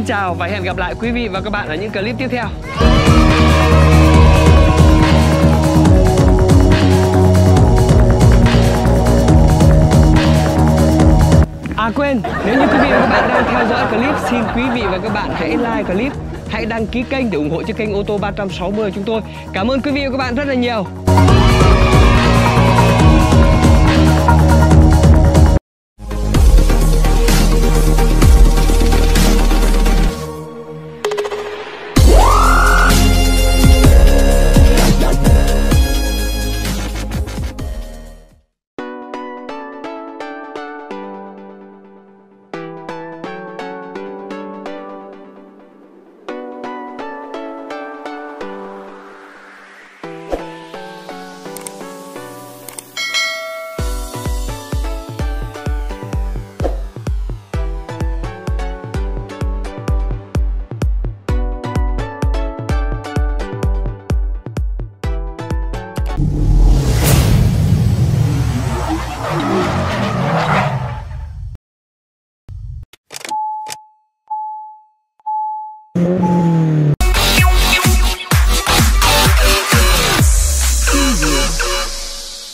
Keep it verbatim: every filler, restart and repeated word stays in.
Xin chào và hẹn gặp lại quý vị và các bạn ở những clip tiếp theo. À quên, nếu như quý vị và các bạn đang theo dõi clip, xin quý vị và các bạn hãy like clip, hãy đăng ký kênh để ủng hộ cho kênh ô tô ba trăm sáu mươi chúng tôi. Cảm ơn quý vị và các bạn rất là nhiều. Mm-hmm.